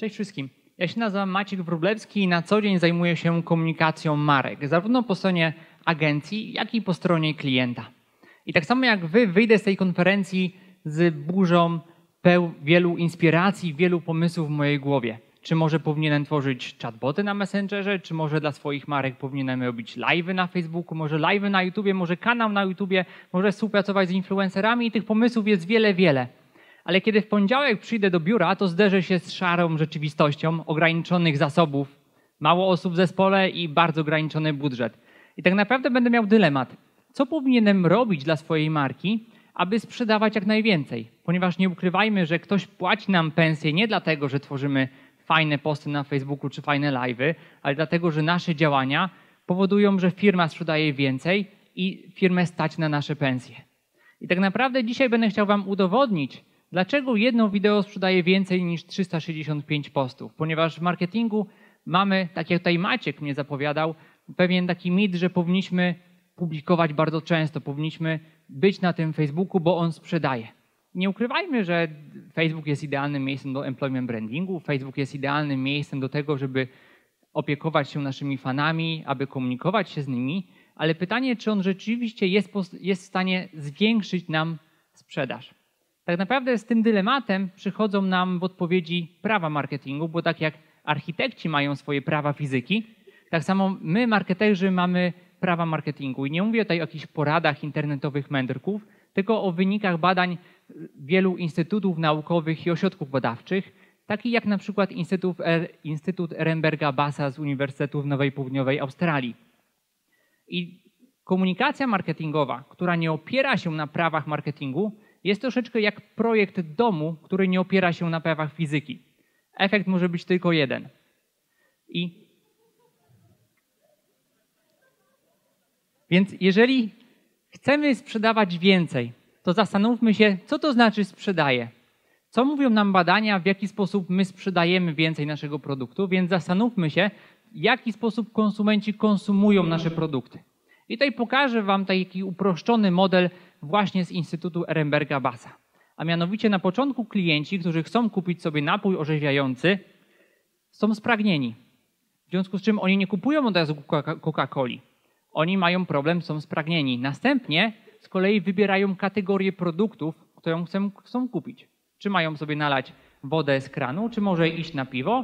Cześć wszystkim. Ja się nazywam Maciek Wróblewski i na co dzień zajmuję się komunikacją marek, zarówno po stronie agencji, jak i po stronie klienta. I tak samo jak wy, wyjdę z tej konferencji z burzą wielu inspiracji, wielu pomysłów w mojej głowie. Czy może powinienem tworzyć chatboty na Messengerze, czy może dla swoich marek powinienem robić live'y na Facebooku, może live'y na YouTubie, może kanał na YouTubie, może współpracować z influencerami i tych pomysłów jest wiele. Ale kiedy w poniedziałek przyjdę do biura, to zderzę się z szarą rzeczywistością ograniczonych zasobów, mało osób w zespole i bardzo ograniczony budżet. I tak naprawdę będę miał dylemat. Co powinienem robić dla swojej marki, aby sprzedawać jak najwięcej? Ponieważ nie ukrywajmy, że ktoś płaci nam pensję nie dlatego, że tworzymy fajne posty na Facebooku czy fajne live'y, ale dlatego, że nasze działania powodują, że firma sprzedaje więcej i firmę stać na nasze pensje. I tak naprawdę dzisiaj będę chciał wam udowodnić, dlaczego jedno wideo sprzedaje więcej niż 365 postów. Ponieważ w marketingu mamy, tak jak tutaj Maciek mnie zapowiadał, pewien taki mit, że powinniśmy publikować bardzo często, powinniśmy być na tym Facebooku, bo on sprzedaje. Nie ukrywajmy, że Facebook jest idealnym miejscem do employment brandingu, Facebook jest idealnym miejscem do tego, żeby opiekować się naszymi fanami, aby komunikować się z nimi, ale pytanie, czy on rzeczywiście jest w stanie zwiększyć nam sprzedaż. Tak naprawdę z tym dylematem przychodzą nam w odpowiedzi prawa marketingu, bo tak jak architekci mają swoje prawa fizyki, tak samo my, marketerzy, mamy prawa marketingu. I nie mówię tutaj o jakichś poradach internetowych mędrków, tylko o wynikach badań wielu instytutów naukowych i ośrodków badawczych, takich jak na przykład Instytut Ehrenberga Bassa z Uniwersytetu w Nowej Południowej Australii. I komunikacja marketingowa, która nie opiera się na prawach marketingu, jest troszeczkę jak projekt domu, który nie opiera się na prawach fizyki. Efekt może być tylko jeden. Więc jeżeli chcemy sprzedawać więcej, to zastanówmy się, co to znaczy sprzedaję. Co mówią nam badania, w jaki sposób my sprzedajemy więcej naszego produktu, więc zastanówmy się, w jaki sposób konsumenci konsumują nasze produkty. I tutaj pokażę wam taki uproszczony model właśnie z Instytutu Ehrenberga Bassa. A mianowicie na początku klienci, którzy chcą kupić sobie napój orzeźwiający, są spragnieni. W związku z czym oni nie kupują od razu Coca-Coli. Oni mają problem, są spragnieni. Następnie z kolei wybierają kategorię produktów, którą chcą kupić. Czy mają sobie nalać wodę z kranu, czy może iść na piwo,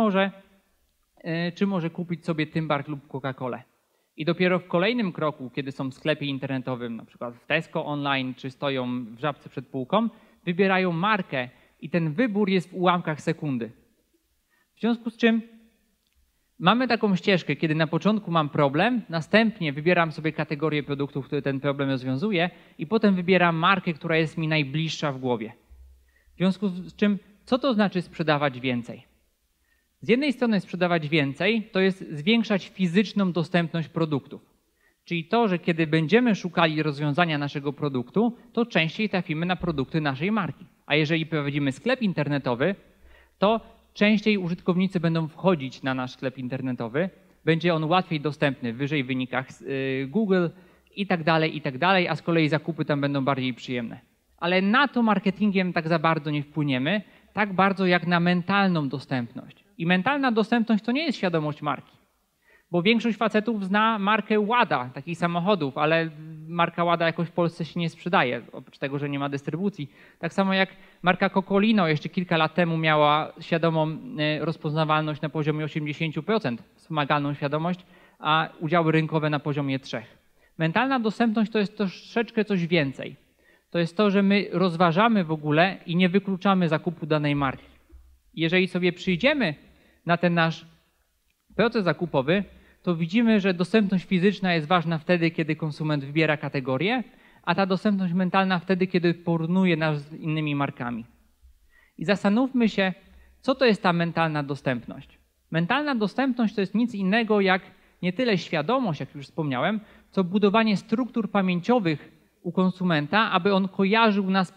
czy może kupić sobie Tymbark lub Coca-Colę. I dopiero w kolejnym kroku, kiedy są w sklepie internetowym, na przykład w Tesco online, czy stoją w Żabce przed półką, wybierają markę i ten wybór jest w ułamkach sekundy. W związku z czym mamy taką ścieżkę, kiedy na początku mam problem, następnie wybieram sobie kategorię produktów, które ten problem rozwiązuje i potem wybieram markę, która jest mi najbliższa w głowie. W związku z czym, co to znaczy sprzedawać więcej? Z jednej strony sprzedawać więcej to jest zwiększać fizyczną dostępność produktów. Czyli to, że kiedy będziemy szukali rozwiązania naszego produktu, to częściej trafimy na produkty naszej marki. A jeżeli prowadzimy sklep internetowy, to częściej użytkownicy będą wchodzić na nasz sklep internetowy, będzie on łatwiej dostępny, wyżej w wynikach Google i tak dalej, a z kolei zakupy tam będą bardziej przyjemne. Ale na to marketingiem tak za bardzo nie wpłyniemy, tak bardzo jak na mentalną dostępność. I mentalna dostępność to nie jest świadomość marki. Bo większość facetów zna markę Łada, takich samochodów, ale marka Łada jakoś w Polsce się nie sprzedaje, oprócz tego, że nie ma dystrybucji. Tak samo jak marka Cocolino jeszcze kilka lat temu miała świadomą rozpoznawalność na poziomie 80%, wspomagalną świadomość, a udziały rynkowe na poziomie 3%. Mentalna dostępność to jest troszeczkę coś więcej. To jest to, że my rozważamy w ogóle i nie wykluczamy zakupu danej marki. Jeżeli sobie przyjdziemy na ten nasz proces zakupowy, to widzimy, że dostępność fizyczna jest ważna wtedy, kiedy konsument wybiera kategorię, a ta dostępność mentalna wtedy, kiedy porównuje nas z innymi markami. I zastanówmy się, co to jest ta mentalna dostępność. Mentalna dostępność to jest nic innego jak nie tyle świadomość, jak już wspomniałem, co budowanie struktur pamięciowych u konsumenta, aby on kojarzył nas z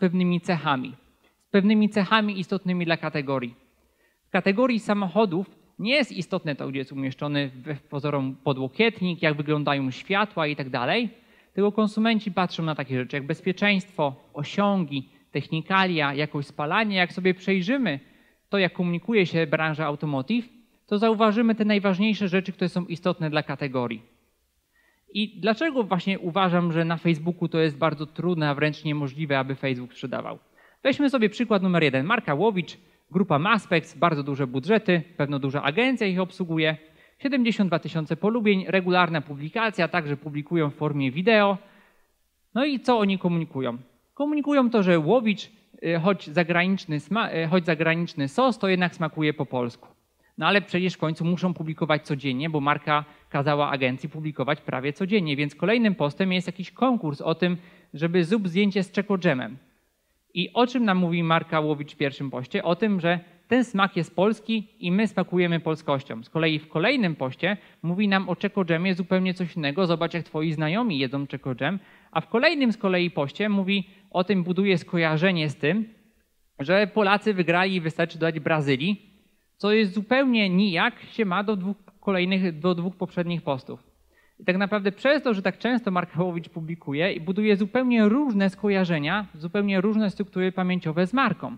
pewnymi cechami istotnymi dla kategorii. W kategorii samochodów nie jest istotne to, gdzie jest umieszczony pozorom podłokietnik, jak wyglądają światła i tak dalej, tylko konsumenci patrzą na takie rzeczy jak bezpieczeństwo, osiągi, technikalia, jakość spalania. Jak sobie przejrzymy to, jak komunikuje się branża automotive, to zauważymy te najważniejsze rzeczy, które są istotne dla kategorii. I dlaczego właśnie uważam, że na Facebooku to jest bardzo trudne, a wręcz niemożliwe, aby Facebook sprzedawał? Weźmy sobie przykład numer 1. Marka Łowicz, grupa Maspex, bardzo duże budżety, pewno duża agencja ich obsługuje, 72 000 polubień, regularna publikacja, także publikują w formie wideo. No i co oni komunikują? Komunikują to, że Łowicz, choć zagraniczny sos, to jednak smakuje po polsku. No ale przecież w końcu muszą publikować codziennie, bo marka kazała agencji publikować prawie codziennie, więc kolejnym postem jest jakiś konkurs o tym, żeby zrób zdjęcie z czekodżemem. I o czym nam mówi marka Łowicz w pierwszym poście? O tym, że ten smak jest polski i my smakujemy polskością. Z kolei w kolejnym poście mówi nam o czekodżemie zupełnie coś innego. Zobacz, jak twoi znajomi jedzą czekodżem. A w kolejnym z kolei poście mówi o tym, buduje skojarzenie z tym, że Polacy wygrali i wystarczy dodać Brazylii, co jest zupełnie nijak się ma do dwóch poprzednich postów. I tak naprawdę przez to, że tak często marka Łowicz publikuje i buduje zupełnie różne skojarzenia, zupełnie różne struktury pamięciowe z marką.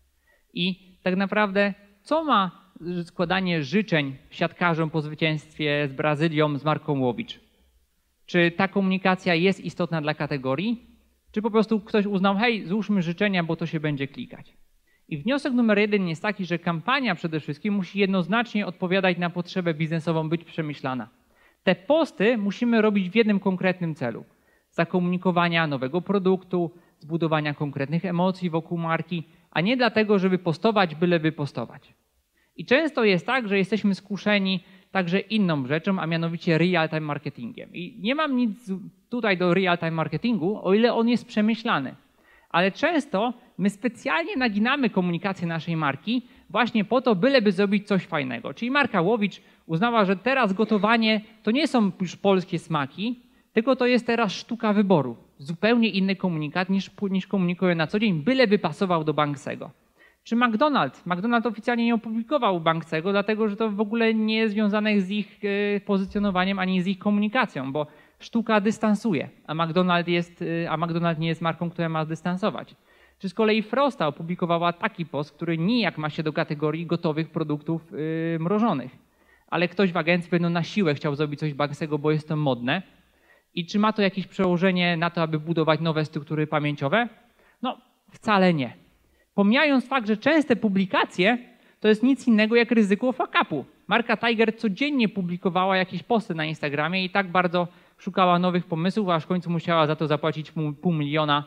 I tak naprawdę co ma składanie życzeń siatkarzom po zwycięstwie z Brazylią z marką Łowicz? Czy ta komunikacja jest istotna dla kategorii? Czy po prostu ktoś uznał, hej, złóżmy życzenia, bo to się będzie klikać? I wniosek numer 1 jest taki, że kampania przede wszystkim musi jednoznacznie odpowiadać na potrzebę biznesową, być przemyślana. Te posty musimy robić w jednym konkretnym celu. Zakomunikowania nowego produktu, zbudowania konkretnych emocji wokół marki, a nie dlatego, żeby postować, byleby postować. I często jest tak, że jesteśmy skuszeni także inną rzeczą, a mianowicie real-time marketingiem. I nie mam nic tutaj do real-time marketingu, o ile on jest przemyślany. Ale często my specjalnie naginamy komunikację naszej marki właśnie po to, byleby zrobić coś fajnego. Czyli marka Łowicz uznała, że teraz gotowanie to nie są już polskie smaki, tylko to jest teraz sztuka wyboru. Zupełnie inny komunikat niż komunikuje na co dzień, byleby pasował do Banksego. Czy McDonald's? McDonald's oficjalnie nie opublikował Banksego, dlatego że to w ogóle nie jest związane z ich pozycjonowaniem ani z ich komunikacją, bo sztuka dystansuje, a McDonald's nie jest marką, która ma dystansować. Czy z kolei Frosta opublikowała taki post, który nijak ma się do kategorii gotowych produktów mrożonych, ale ktoś w agencji pewno na siłę chciał zrobić coś Banksego, bo jest to modne. I czy ma to jakieś przełożenie na to, aby budować nowe struktury pamięciowe? No wcale nie. Pomijając fakt, że częste publikacje to jest nic innego jak ryzyko fuck-upu. Marka Tiger codziennie publikowała jakieś posty na Instagramie i tak bardzo szukała nowych pomysłów, aż w końcu musiała za to zapłacić $500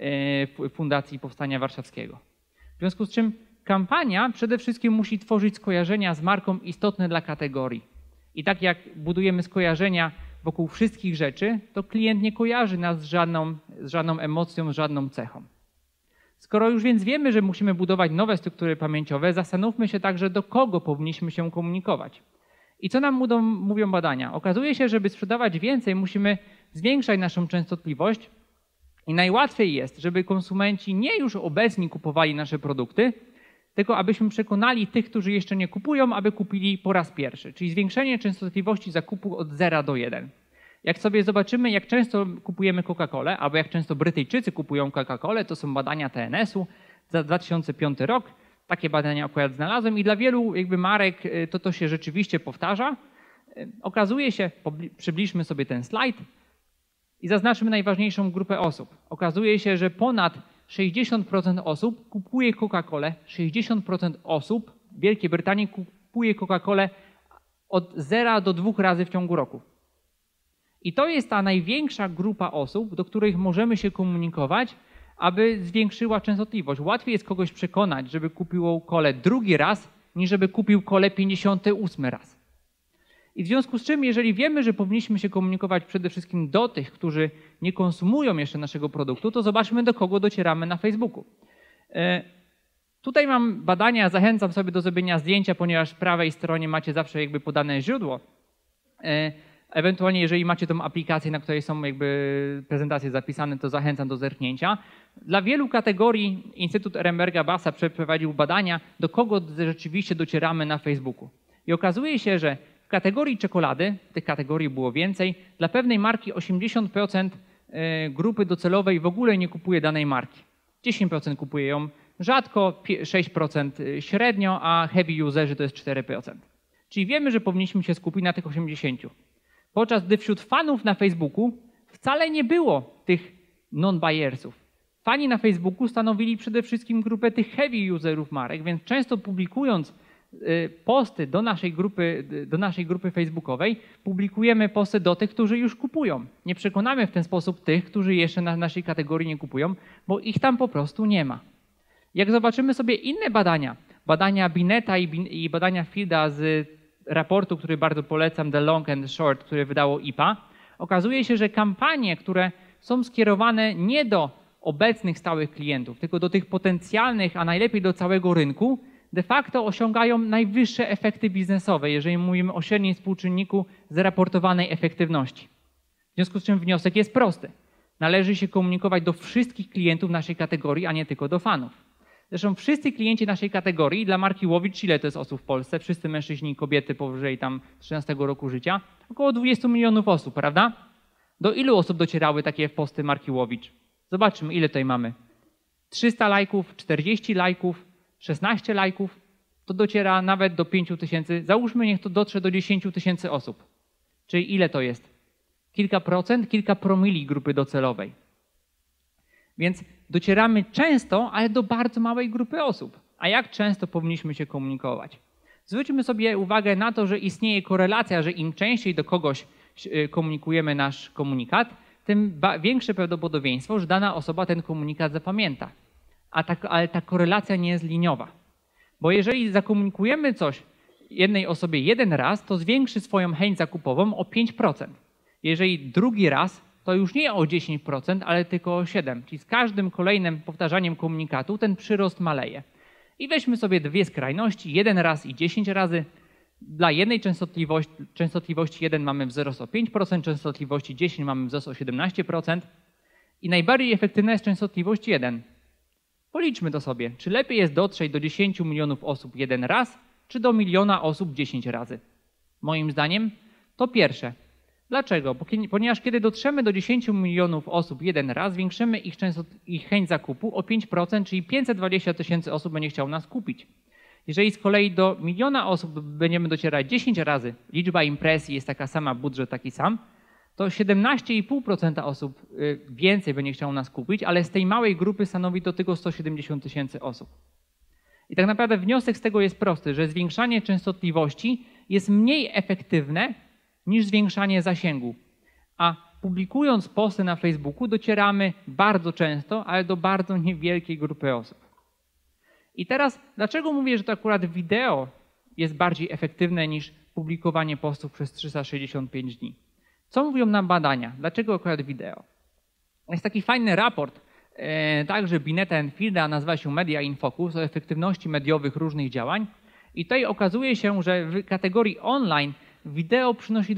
000 Fundacji Powstania Warszawskiego. W związku z czym kampania przede wszystkim musi tworzyć skojarzenia z marką istotne dla kategorii. I tak jak budujemy skojarzenia wokół wszystkich rzeczy, to klient nie kojarzy nas z żadną emocją, z żadną cechą. Skoro już więc wiemy, że musimy budować nowe struktury pamięciowe, zastanówmy się także, do kogo powinniśmy się komunikować. I co nam mówią badania? Okazuje się, że żeby sprzedawać więcej, musimy zwiększać naszą częstotliwość i najłatwiej jest, żeby konsumenci nie już obecni kupowali nasze produkty, tylko abyśmy przekonali tych, którzy jeszcze nie kupują, aby kupili po raz pierwszy, czyli zwiększenie częstotliwości zakupu od 0 do 1. Jak sobie zobaczymy, jak często kupujemy Coca-Colę, albo jak często Brytyjczycy kupują Coca-Colę, to są badania TNS-u za 2005 rok. Takie badania akurat znalazłem i dla wielu marek to się rzeczywiście powtarza. Okazuje się, przybliżmy sobie ten slajd i zaznaczmy najważniejszą grupę osób. Okazuje się, że ponad 60% osób kupuje Coca-Colę, 60% osób w Wielkiej Brytanii kupuje Coca-Colę od 0 do 2 razy w ciągu roku. I to jest ta największa grupa osób, do których możemy się komunikować, aby zwiększyła częstotliwość. Łatwiej jest kogoś przekonać, żeby kupił kolę drugi raz, niż żeby kupił kolę 58 raz. I w związku z czym, jeżeli wiemy, że powinniśmy się komunikować przede wszystkim do tych, którzy nie konsumują jeszcze naszego produktu, to zobaczmy, do kogo docieramy na Facebooku. Tutaj mam badania, zachęcam sobie do zrobienia zdjęcia, ponieważ w prawej stronie macie zawsze podane źródło. Ewentualnie, jeżeli macie tą aplikację, na której są prezentacje zapisane, to zachęcam do zerknięcia. Dla wielu kategorii Instytut Ehrenberga-Bassa przeprowadził badania, do kogo rzeczywiście docieramy na Facebooku. I okazuje się, że w kategorii czekolady, tych kategorii było więcej, dla pewnej marki 80% grupy docelowej w ogóle nie kupuje danej marki. 10% kupuje ją rzadko 6% średnio, a heavy userzy to jest 4%. Czyli wiemy, że powinniśmy się skupić na tych 80. Podczas gdy wśród fanów na Facebooku wcale nie było tych non-buyersów. Fani na Facebooku stanowili przede wszystkim grupę tych heavy userów marek, więc często publikując posty do naszej grupy facebookowej, publikujemy posty do tych, którzy już kupują. Nie przekonamy w ten sposób tych, którzy jeszcze na naszej kategorii nie kupują, bo ich tam po prostu nie ma. Jak zobaczymy sobie inne badania Bineta i badania Fielda z raportu, który bardzo polecam, The Long and Short, które wydało IPA, okazuje się, że kampanie, które są skierowane nie do obecnych stałych klientów, tylko do tych potencjalnych, a najlepiej do całego rynku, de facto osiągają najwyższe efekty biznesowe, jeżeli mówimy o średnim współczynniku zaraportowanej efektywności. W związku z czym wniosek jest prosty. Należy się komunikować do wszystkich klientów naszej kategorii, a nie tylko do fanów. Zresztą wszyscy klienci naszej kategorii, dla marki Łowicz, ile to jest osób w Polsce? Wszyscy mężczyźni i kobiety powyżej tam 13 roku życia? Około 20 milionów osób, prawda? Do ilu osób docierały takie posty marki Łowicz? Zobaczmy, ile tutaj mamy. 300 lajków, 40 lajków, 16 lajków, to dociera nawet do 5 tysięcy. Załóżmy, niech to dotrze do 10 tysięcy osób. Czyli ile to jest? Kilka procent, kilka promili grupy docelowej. Więc docieramy często, ale do bardzo małej grupy osób. A jak często powinniśmy się komunikować? Zwróćmy sobie uwagę na to, że istnieje korelacja, że im częściej do kogoś komunikujemy nasz komunikat, tym większe prawdopodobieństwo, że dana osoba ten komunikat zapamięta. Ale ta korelacja nie jest liniowa. Bo jeżeli zakomunikujemy coś jednej osobie jeden raz, to zwiększy swoją chęć zakupową o 5%. Jeżeli drugi raz, to już nie o 10%, ale tylko o 7%. Czyli z każdym kolejnym powtarzaniem komunikatu ten przyrost maleje. I weźmy sobie dwie skrajności, 1 raz i 10 razy. Dla jednej częstotliwości 1 mamy wzrost o 5%, częstotliwości 10 mamy wzrost o 17%. I najbardziej efektywna jest częstotliwość 1. Policzmy to sobie. Czy lepiej jest dotrzeć do 10 milionów osób 1 raz, czy do 1 000 000 osób 10 razy? Moim zdaniem to pierwsze. Dlaczego? Ponieważ kiedy dotrzemy do 10 milionów osób 1 raz, zwiększymy ich chęć zakupu o 5%, czyli 520 tysięcy osób będzie chciało nas kupić. Jeżeli z kolei do 1 000 000 osób będziemy docierać 10 razy, liczba impresji jest taka sama, budżet taki sam, to 17,5% osób więcej będzie chciało nas kupić, ale z tej małej grupy stanowi to tylko 170 tysięcy osób. I tak naprawdę wniosek z tego jest prosty, że zwiększanie częstotliwości jest mniej efektywne niż zwiększanie zasięgu. A publikując posty na Facebooku docieramy bardzo często, ale do bardzo niewielkiej grupy osób. I teraz dlaczego mówię, że to akurat wideo jest bardziej efektywne niż publikowanie postów przez 365 dni? Co mówią nam badania? Dlaczego akurat wideo? Jest taki fajny raport, także Bineta and Fielda, nazywa się Media in Focus, o efektywności mediowych różnych działań. I tutaj okazuje się, że w kategorii online wideo przynosi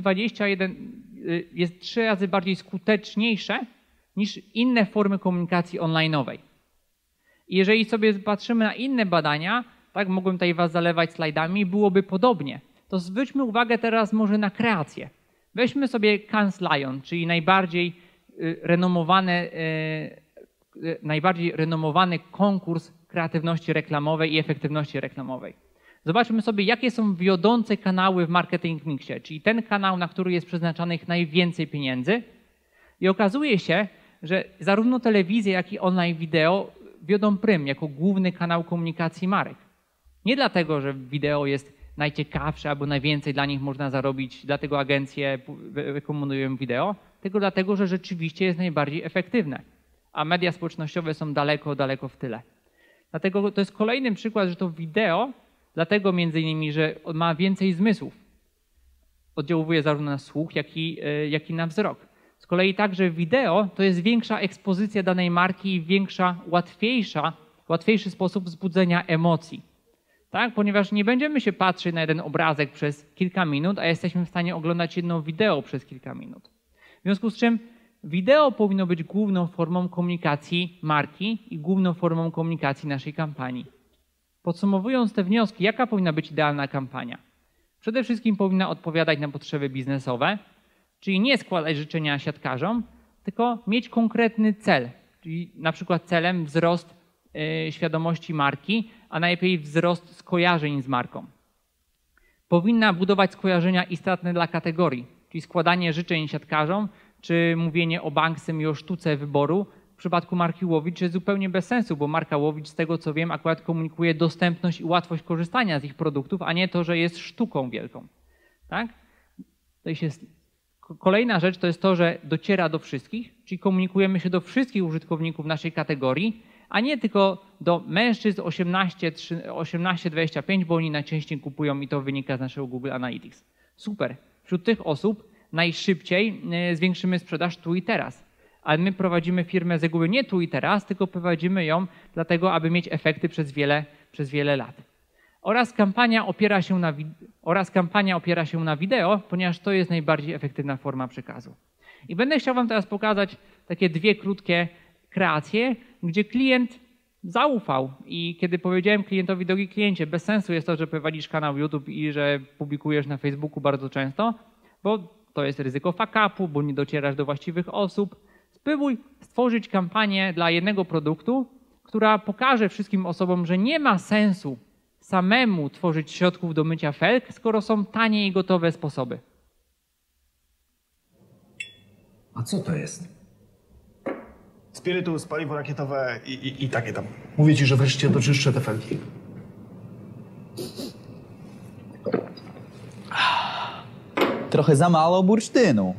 jest 3 razy bardziej skuteczniejsze niż inne formy komunikacji online'owej. I jeżeli sobie patrzymy na inne badania, tak mogłem tutaj was zalewać slajdami, byłoby podobnie. To zwróćmy uwagę teraz może na kreację. Weźmy sobie Cannes Lion, czyli najbardziej renomowany konkurs kreatywności reklamowej i efektywności reklamowej. Zobaczmy sobie, jakie są wiodące kanały w marketing mixie, czyli ten kanał, na który jest przeznaczanych najwięcej pieniędzy. I okazuje się, że zarówno telewizja, jak i online wideo wiodą prym jako główny kanał komunikacji marek. Nie dlatego, że wideo jest najciekawsze albo najwięcej dla nich można zarobić, dlatego agencje rekomendują wideo, tylko dlatego, że rzeczywiście jest najbardziej efektywne. A media społecznościowe są daleko, daleko w tyle. Dlatego to jest kolejny przykład, że to wideo, dlatego między innymi, że ma więcej zmysłów. Oddziałuje zarówno na słuch, jak i na wzrok. Z kolei także wideo to jest większa ekspozycja danej marki i łatwiejszy sposób wzbudzenia emocji. Tak? Ponieważ nie będziemy się patrzeć na jeden obrazek przez kilka minut, a jesteśmy w stanie oglądać jedno wideo przez kilka minut. W związku z czym wideo powinno być główną formą komunikacji marki i główną formą komunikacji naszej kampanii. Podsumowując te wnioski, jaka powinna być idealna kampania? Przede wszystkim powinna odpowiadać na potrzeby biznesowe, czyli nie składać życzenia siatkarzom, tylko mieć konkretny cel, czyli na przykład celem wzrost świadomości marki, a najlepiej wzrost skojarzeń z marką. Powinna budować skojarzenia istotne dla kategorii, czyli składanie życzeń siatkarzom, czy mówienie o Banksym i o sztuce wyboru. W przypadku marki Łowicz jest zupełnie bez sensu, bo marka Łowicz, z tego co wiem, akurat komunikuje dostępność i łatwość korzystania z ich produktów, a nie to, że jest sztuką wielką. Tak? Kolejna rzecz to jest to, że dociera do wszystkich, czyli komunikujemy się do wszystkich użytkowników naszej kategorii, a nie tylko do mężczyzn 18-25, bo oni najczęściej kupują i to wynika z naszego Google Analytics. Super. Wśród tych osób najszybciej zwiększymy sprzedaż tu i teraz. Ale my prowadzimy firmę z reguły nie tu i teraz, tylko prowadzimy ją dlatego, aby mieć efekty przez wiele lat. Oraz kampania opiera się na wideo, ponieważ to jest najbardziej efektywna forma przekazu. I będę chciał wam teraz pokazać takie dwie krótkie kreacje, gdzie klient zaufał i kiedy powiedziałem klientowi: drogi kliencie, bez sensu jest to, że prowadzisz kanał YouTube i że publikujesz na Facebooku bardzo często, bo to jest ryzyko fuck-upu, bo nie docierasz do właściwych osób. Spróbuj stworzyć kampanię dla jednego produktu, która pokaże wszystkim osobom, że nie ma sensu samemu tworzyć środków do mycia felg, skoro są tanie i gotowe sposoby. A co to jest? Spirytus, paliwo rakietowe i takie tam. Mówię ci, że wreszcie doczyszczę te felgi. Trochę za mało bursztynu.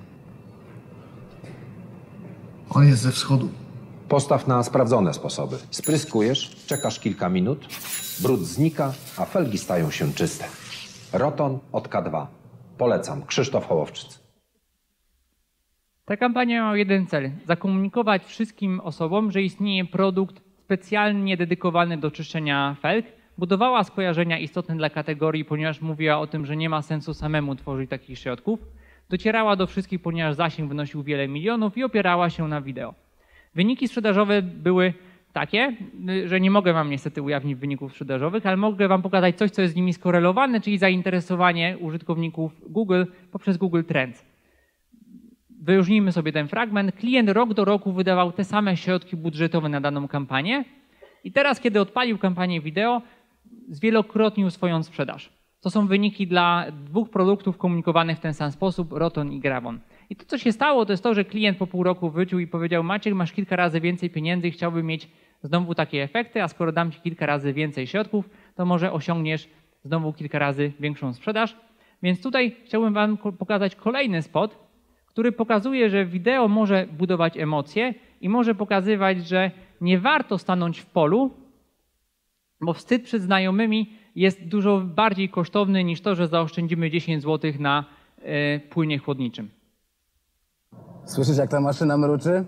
On jest ze wschodu. Postaw na sprawdzone sposoby. Spryskujesz, czekasz kilka minut, brud znika, a felgi stają się czyste. Roton od K2. Polecam. Krzysztof Hołowczyc. Ta kampania ma jeden cel: zakomunikować wszystkim osobom, że istnieje produkt specjalnie dedykowany do czyszczenia felg. Budowała skojarzenia istotne dla kategorii, ponieważ mówiła o tym, że nie ma sensu samemu tworzyć takich środków. Docierała do wszystkich, ponieważ zasięg wynosił wiele milionów i opierała się na wideo. Wyniki sprzedażowe były takie, że nie mogę wam niestety ujawnić wyników sprzedażowych, ale mogę wam pokazać coś, co jest z nimi skorelowane, czyli zainteresowanie użytkowników Google poprzez Google Trends. Wyróżnijmy sobie ten fragment. Klient rok do roku wydawał te same środki budżetowe na daną kampanię i teraz, kiedy odpalił kampanię wideo, zwielokrotnił swoją sprzedaż. To są wyniki dla dwóch produktów komunikowanych w ten sam sposób, Roton i Gravon. I to, co się stało, to jest to, że klient po pół roku wrócił i powiedział: Maciek, masz kilka razy więcej pieniędzy i chciałbym mieć znowu takie efekty, a skoro dam ci kilka razy więcej środków, to może osiągniesz znowu kilka razy większą sprzedaż. Więc tutaj chciałbym wam pokazać kolejny spot, który pokazuje, że wideo może budować emocje i może pokazywać, że nie warto stanąć w polu, bo wstyd przed znajomymi jest dużo bardziej kosztowny niż to, że zaoszczędzimy 10 zł na płynie chłodniczym. Słyszysz, jak ta maszyna mruczy?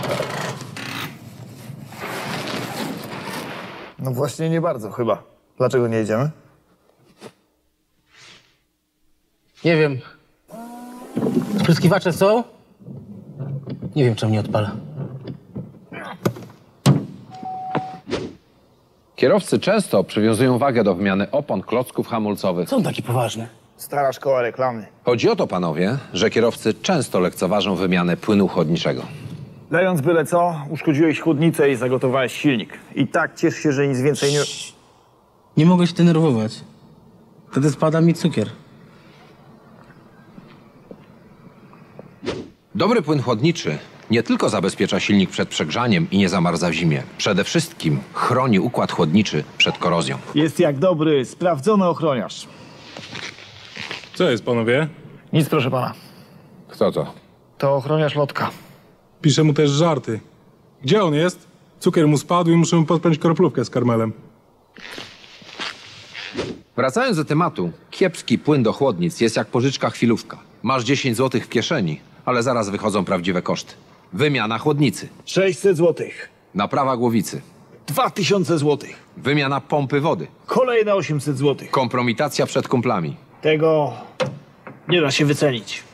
No właśnie nie bardzo chyba. Dlaczego nie jedziemy? Nie wiem. Spryskiwacze są? Nie wiem, czemu nie odpala. Kierowcy często przywiązują wagę do wymiany opon, klocków hamulcowych. Co on taki poważny? Stara szkoła reklamy. Chodzi o to, panowie, że kierowcy często lekceważą wymianę płynu chłodniczego. Lejąc byle co, uszkodziłeś chłodnicę i zagotowałeś silnik. I tak ciesz się, że nic więcej nie... Nie mogę się denerwować. Wtedy spada mi cukier. Dobry płyn chłodniczy nie tylko zabezpiecza silnik przed przegrzaniem i nie zamarza w zimie. Przede wszystkim chroni układ chłodniczy przed korozją. Jest jak dobry, sprawdzony ochroniarz. Co jest, panowie? Nic, proszę pana. Kto to? To ochroniarz lotka. Piszę mu też żarty. Gdzie on jest? Cukier mu spadł i muszę mu podpiąć kroplówkę z karmelem. Wracając do tematu, kiepski płyn do chłodnic jest jak pożyczka chwilówka. Masz 10 zł w kieszeni, ale zaraz wychodzą prawdziwe koszty. Wymiana chłodnicy, 600 zł. naprawa głowicy, 2000 zł. wymiana pompy wody, Kolejne 800 zł. kompromitacja przed kumplami. Tego nie da się wycenić.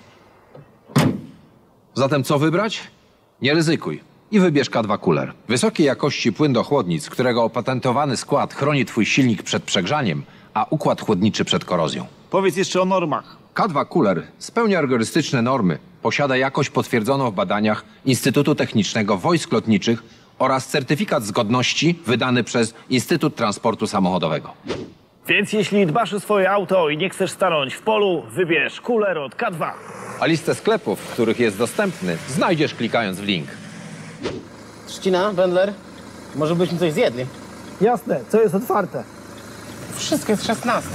Zatem co wybrać? Nie ryzykuj i wybierz K2 Cooler. Wysokiej jakości płyn do chłodnic, którego opatentowany skład chroni twój silnik przed przegrzaniem, a układ chłodniczy przed korozją. Powiedz jeszcze o normach. K2 Cooler spełnia rygorystyczne normy, posiada jakość potwierdzoną w badaniach Instytutu Technicznego Wojsk Lotniczych oraz certyfikat zgodności wydany przez Instytut Transportu Samochodowego. Więc jeśli dbasz o swoje auto i nie chcesz stanąć w polu, wybierz Cooler od K2. A listę sklepów, w których jest dostępny, znajdziesz klikając w link. Trzcina, Wendler, może byśmy coś zjedli? Jasne, co jest otwarte? Wszystko jest 16.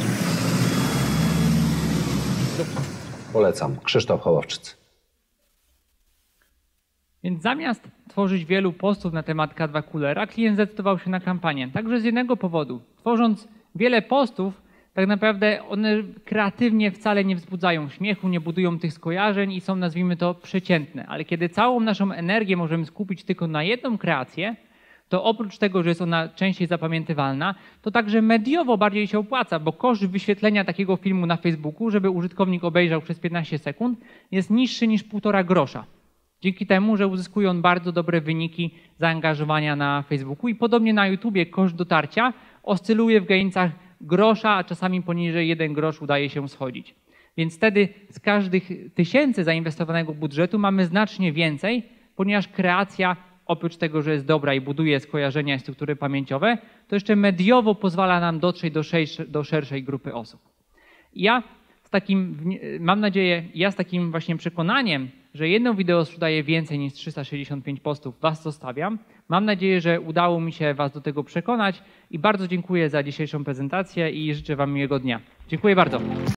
Polecam. Krzysztof Hołowczyc. Więc zamiast tworzyć wielu postów na temat K2 Coolera, klient zdecydował się na kampanię. Także z jednego powodu. Tworząc wiele postów, tak naprawdę one kreatywnie wcale nie wzbudzają śmiechu, nie budują tych skojarzeń i są, nazwijmy to, przeciętne. Ale kiedy całą naszą energię możemy skupić tylko na jedną kreację, to oprócz tego, że jest ona częściej zapamiętywalna, to także mediowo bardziej się opłaca, bo koszt wyświetlenia takiego filmu na Facebooku, żeby użytkownik obejrzał przez 15 sekund, jest niższy niż 1,5 grosza. Dzięki temu, że uzyskuje on bardzo dobre wyniki zaangażowania na Facebooku i podobnie na YouTubie koszt dotarcia oscyluje w granicach grosza, a czasami poniżej 1 grosz udaje się schodzić. Więc wtedy z każdych 1000 zainwestowanego budżetu mamy znacznie więcej, ponieważ kreacja oprócz tego, że jest dobra i buduje skojarzenia i struktury pamięciowe, to jeszcze mediowo pozwala nam dotrzeć do szerszej grupy osób. Ja z takim, mam nadzieję, z takim właśnie przekonaniem, że jedno wideo sprzedaje więcej niż 365 postów, was zostawiam. Mam nadzieję, że udało mi się was do tego przekonać i bardzo dziękuję za dzisiejszą prezentację i życzę wam miłego dnia. Dziękuję bardzo.